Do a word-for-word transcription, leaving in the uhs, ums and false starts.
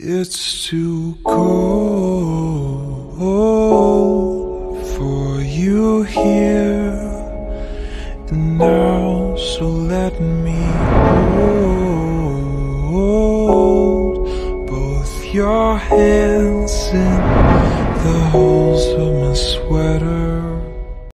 It's too cold for you here and now, so let me hold both your hands in the holes of my sweater.